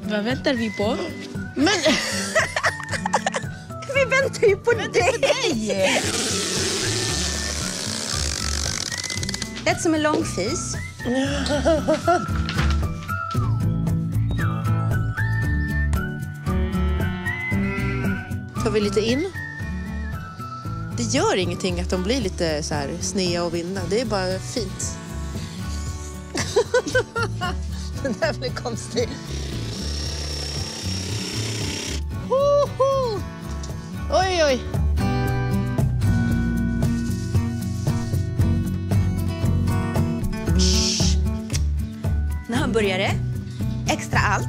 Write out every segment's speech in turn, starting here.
Vad väntar vi på? Men... Vi väntar ju på dig! Lät som en långfis. Tar vi lite in. Det gör ingenting att de blir lite så här snea och vinda. Det är bara fint. Det där blir konstigt. Hoho! Oj, oj. Nu börjar det. Extra allt.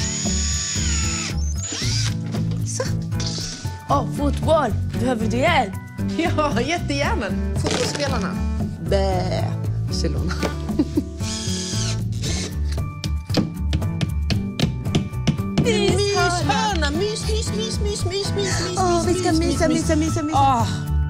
Så. Fotboll. Behöver du hjälp? Ja, jättegärna. Fotbollsspelarna. Bä. Barcelona. Myshörna. Mys. Vi ska mysa.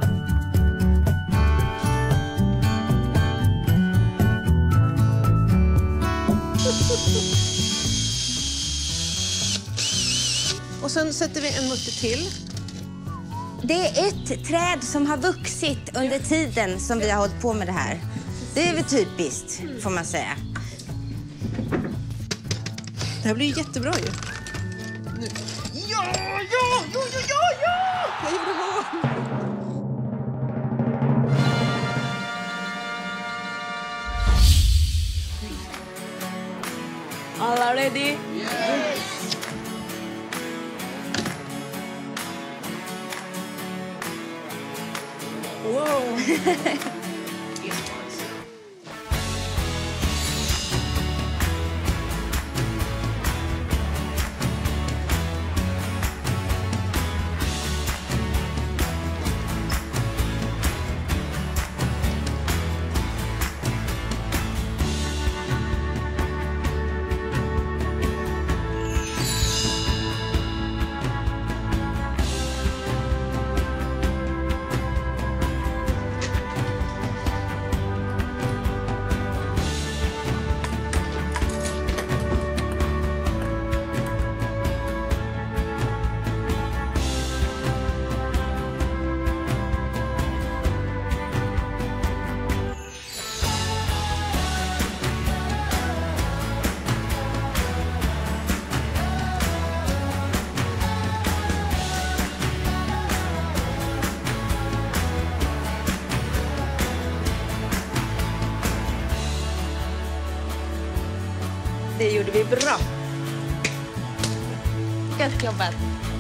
Och sen sätter vi en mutter till. Det är ett träd som har vuxit under tiden som vi har hållit på med det här. Det är väl typiskt, får man säga. Det här blir ju jättebra ju. Nu. Ja! Jag gjorde mål! Alla ready? Wow. Det gjorde vi bra. Gött jobbat.